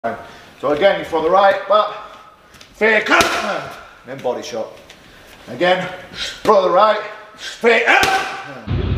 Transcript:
So again, you throw the right, but fake, then body shot. Again, throw the right, fake,